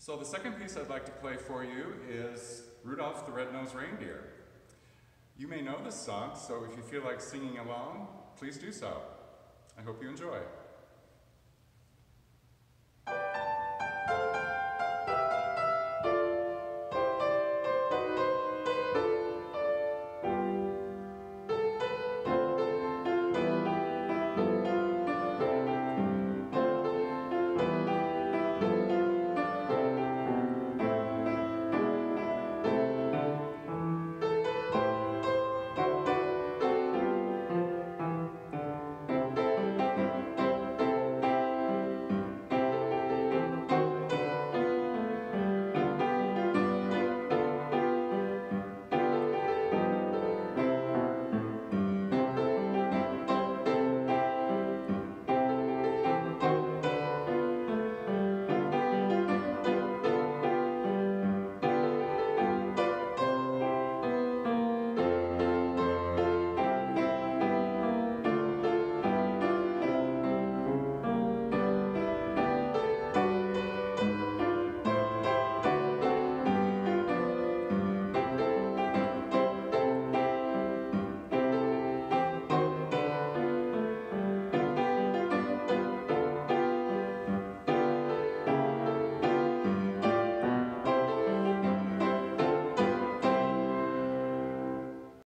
So the second piece I'd like to play for you is Rudolph the Red-Nosed Reindeer. You may know this song, so if you feel like singing along, please do so. I hope you enjoy.